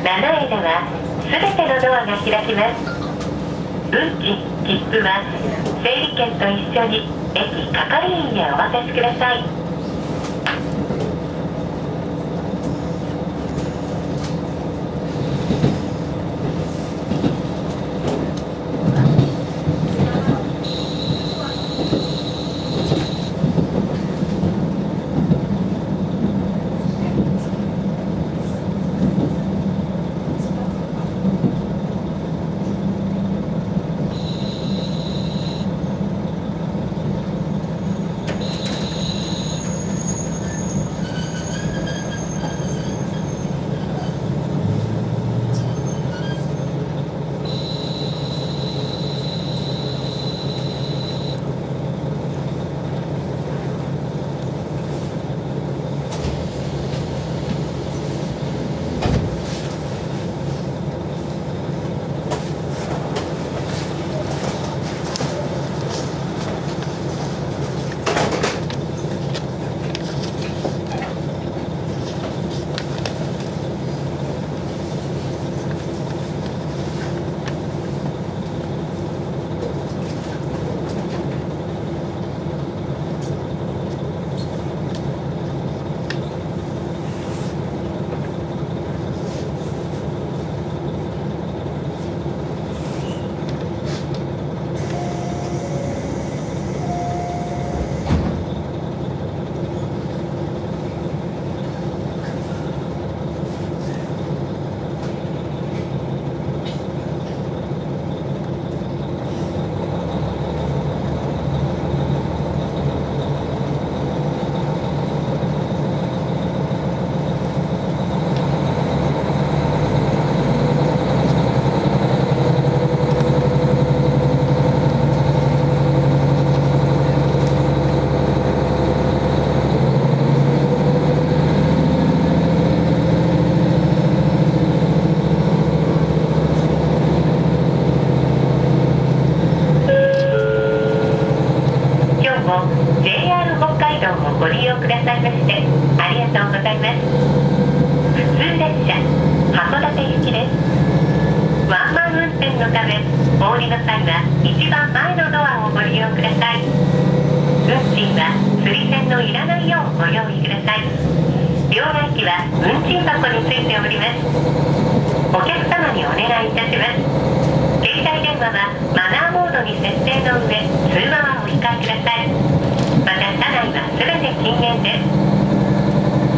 7へでは全てのドアが開きます。運賃、切符は整理券と一緒に駅係員へお渡しください。JR 北海道をご利用くださいましてありがとうございます。普通列車函館行きです。ワンマン運転のためお降りの際は一番前のドアをご利用ください。運賃は釣り銭のいらないようご用意ください。両替機は運賃箱についております。お客様にお願いいたします。携帯電話はマナーモードに設定の上、通話はお控えください。また車内は全て禁煙です。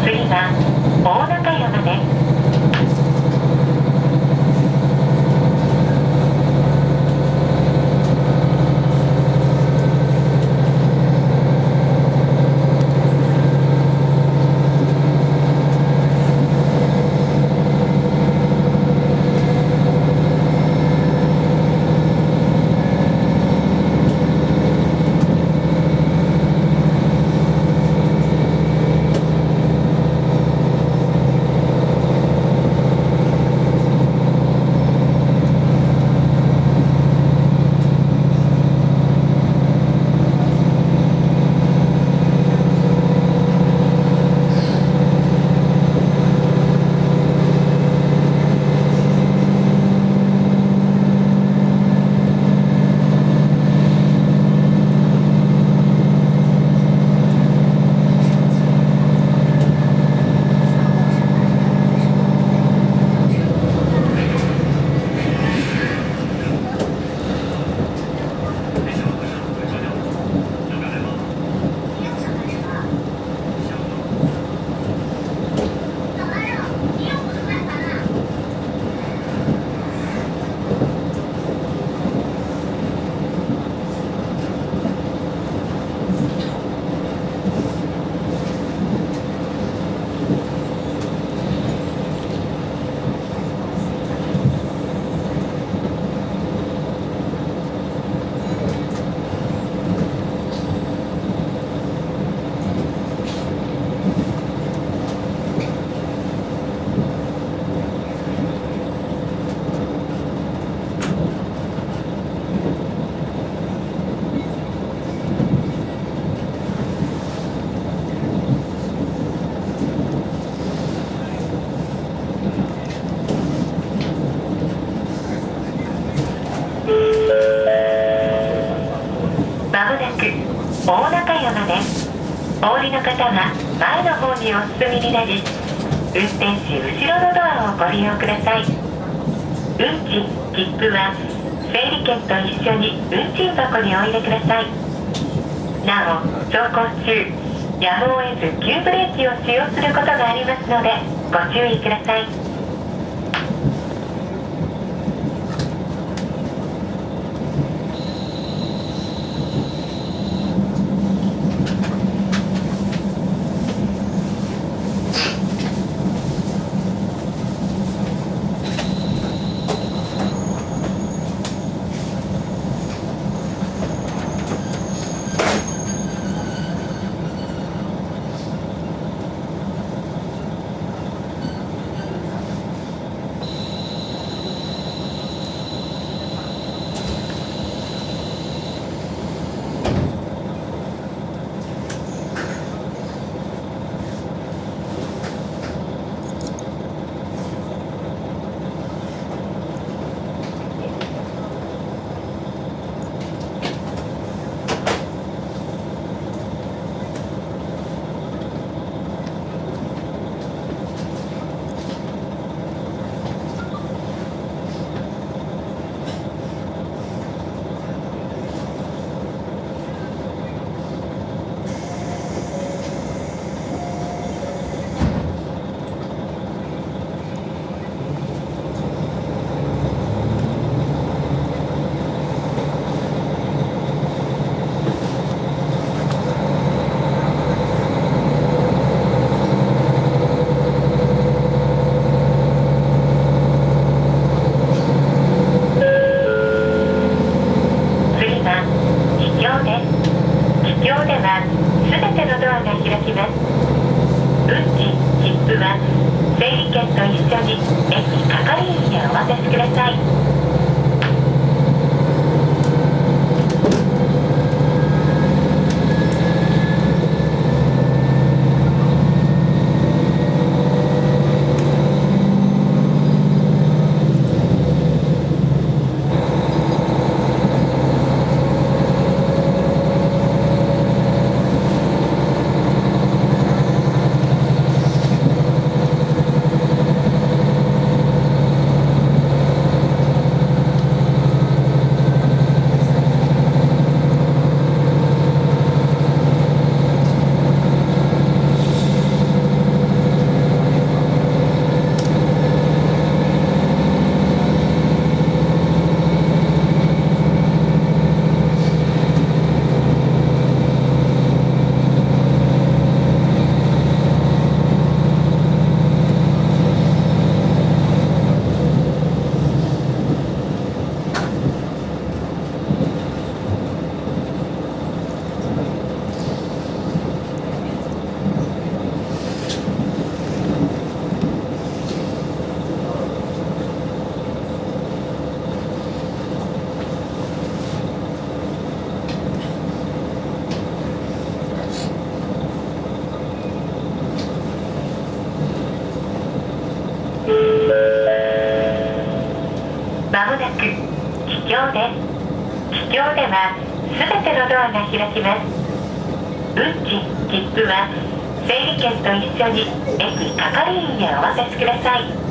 次は大中山です。 大中山です。お降りの方は前の方にお進みになり、運転士後ろのドアをご利用ください。運賃、切符は整理券と一緒に運賃箱にお入れください。なお、走行中、やむを得ず急ブレーキを使用することがありますのでご注意ください。まもなく帰京です。帰京では全てのドアが開きます。運賃、切符は整理券と一緒に駅係員へお渡しください。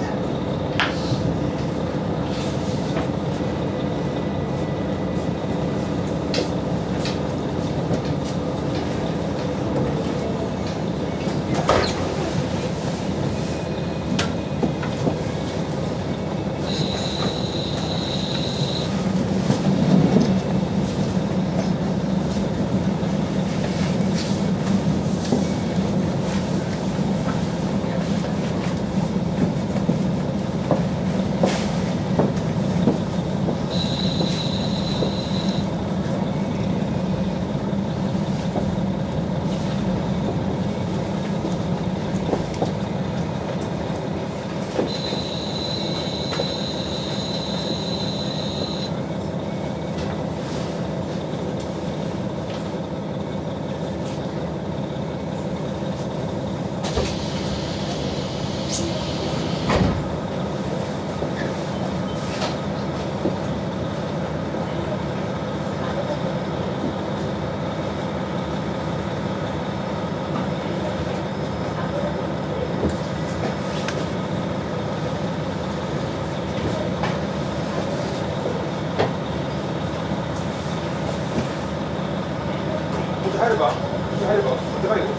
入れば、入れば、高いこと。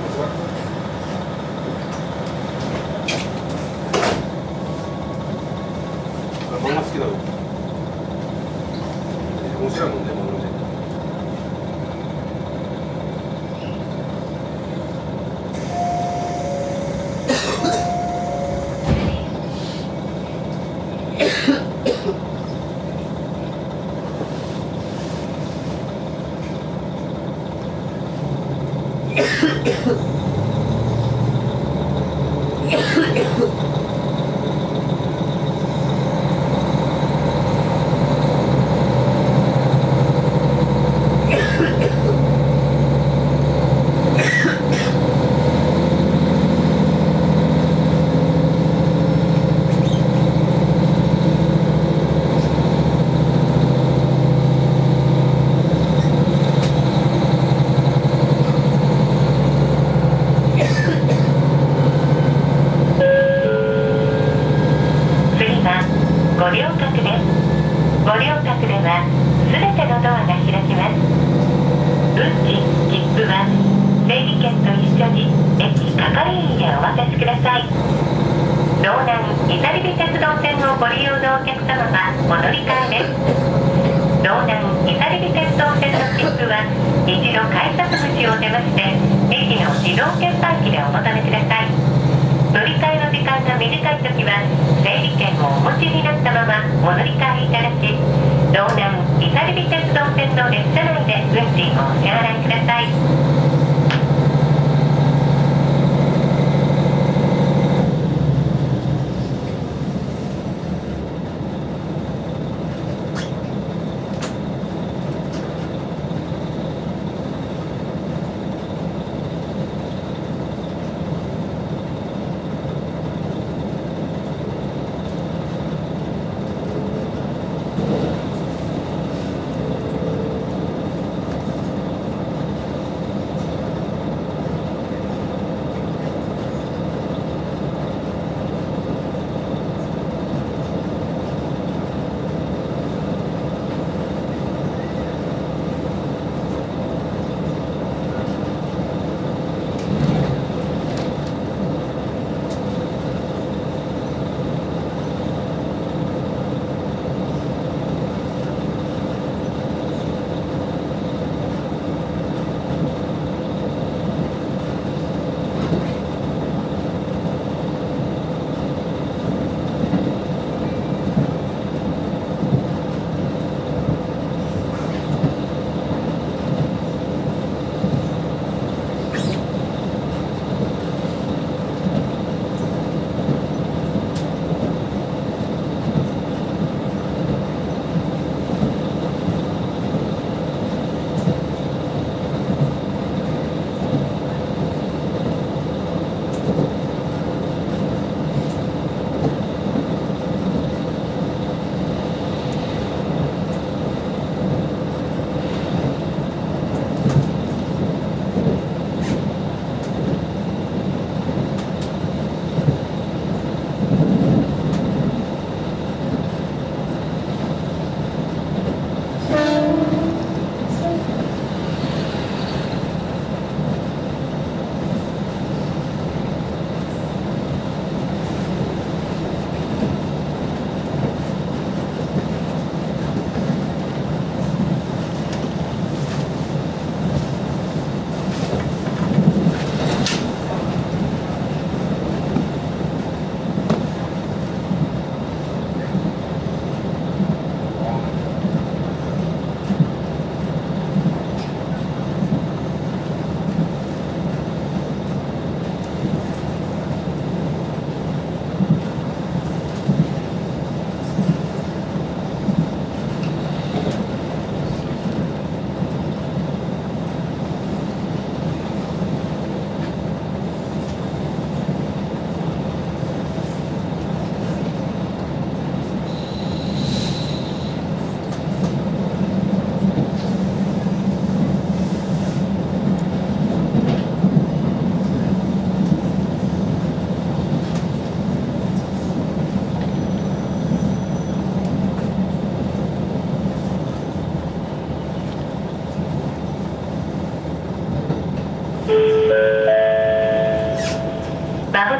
漫画好きだろ。面白いもんね、漫画で。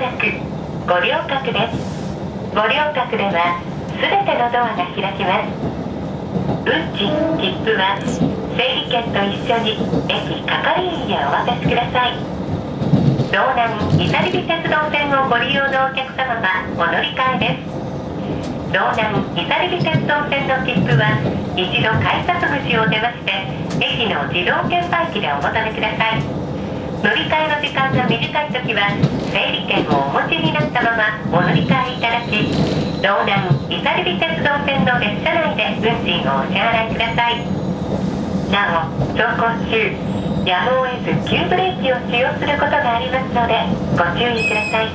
なくご両角です。ご両角では全てのドアが開きます。運賃、切符は整理券と一緒に駅係員へお渡しください。道南伊佐リ鉄道線をご利用のお客様はお乗り換えです。道南伊佐リ鉄道線の切符は一度改札口を出まして駅の自動券売機でお求めください。乗り換えの時間が短い時は整理券をお持ちになったままお乗り換えいただき、道南伊佐リ鉄道線の列車内で運賃をお支払いください。なお走行中やむを得ず急ブレーキを使用することがありますのでご注意ください。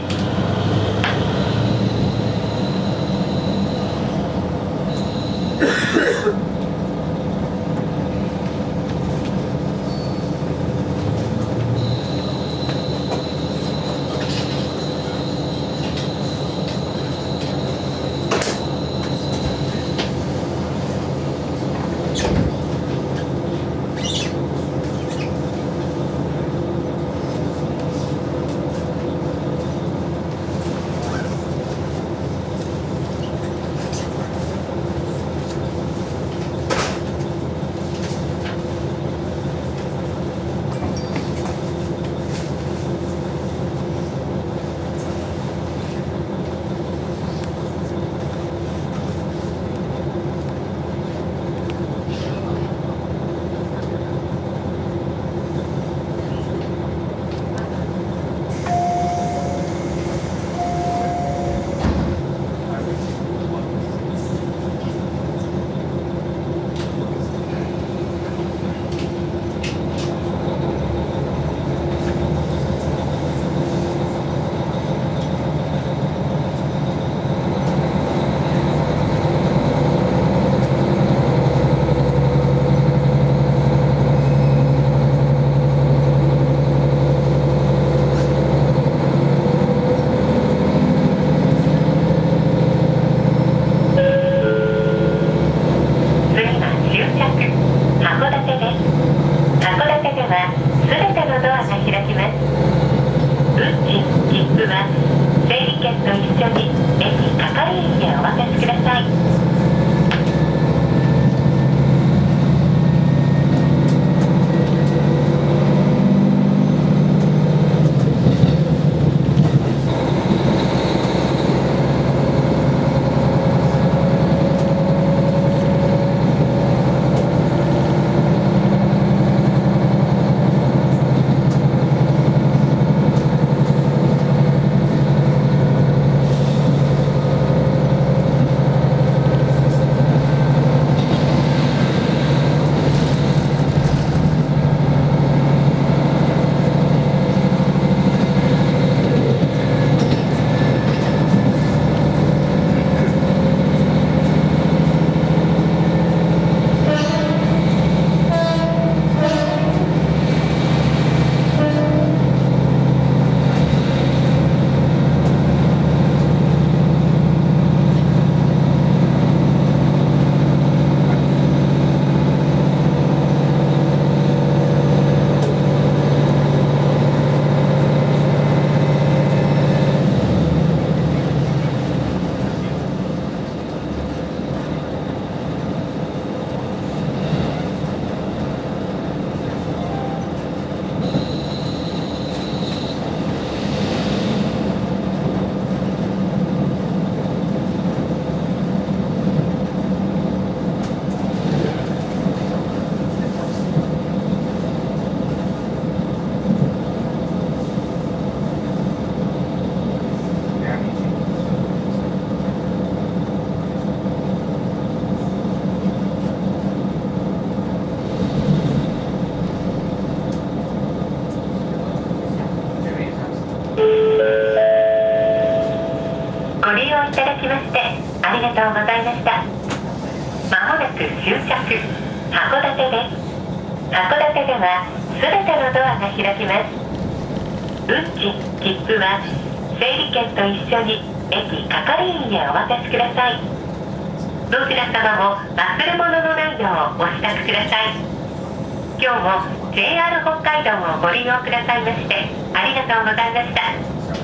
ご利用いただきましてありがとうございました。まもなく終着函館です。函館では全てのドアが開きます。運賃、切符は整理券と一緒に駅係員へお渡しください。どちら様も忘れ物のないようお支度ください。今日も JR 北海道をご利用くださいましてありがとうございました。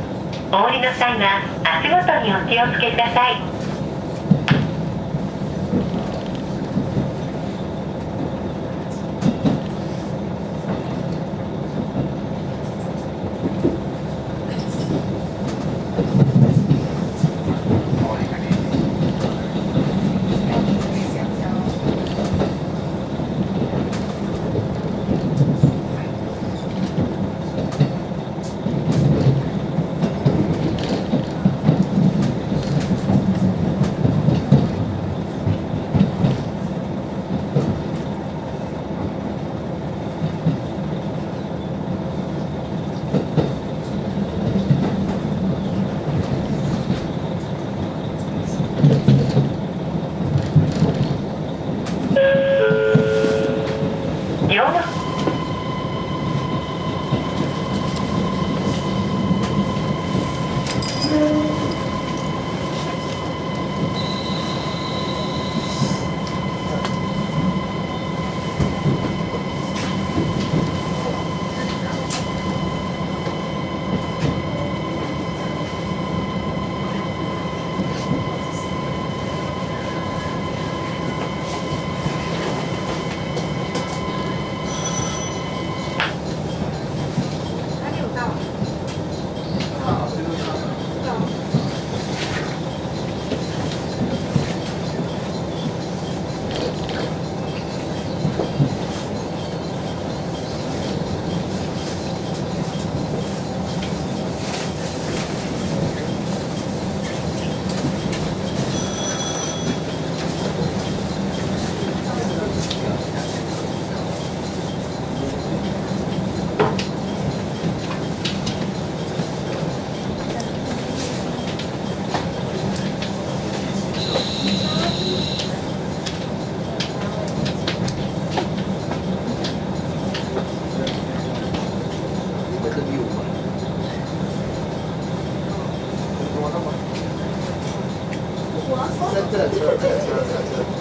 お降りの際は足元にお気をつけください。 这。